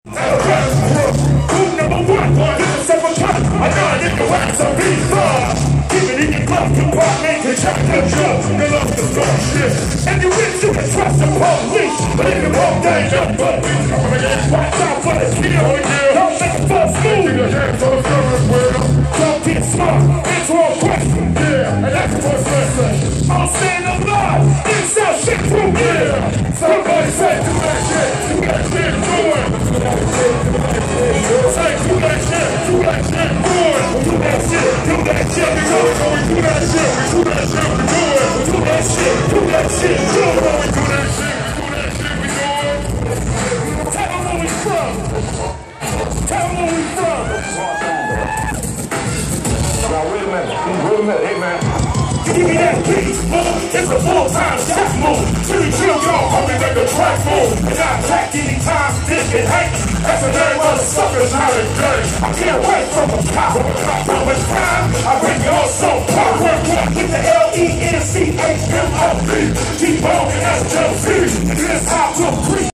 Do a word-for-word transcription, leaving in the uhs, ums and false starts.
Rule number one, this is seven cut. I know I didn't wax on these bars. Keep it in your glove compartment, can check the judge. You love the strong shit. And you wish you could trust the police. But if you won't danger, but watch out for the kill. Don't make a false move. Don't get smart, answer all questions. Yeah, and that's the first lesson. I'm saying alive, inside shit through here. Somebody say do that shit, do that shit, do it. Say do that shit, do that shit, do it. Do that shit, do that shit, we do it. We do that shit, we do that shit, we do it. We do that shit, do that shit, do it. We do that shit, we do that shit, we do it. Tell them where we from. Tell them where we from. Now wait a minute, wait a minute, hey man. Give me that beat, move. It's a full-time chef move. Chili chill, go, homie, make the track move. And I attack anytime, this can hate. That's a very motherfuckers out of dirty. I can't wait from a cop. How much time? I bring you all so far. Work, work, get the L E N C H M O B. Keep on, and that's Chelsea. This how to creep.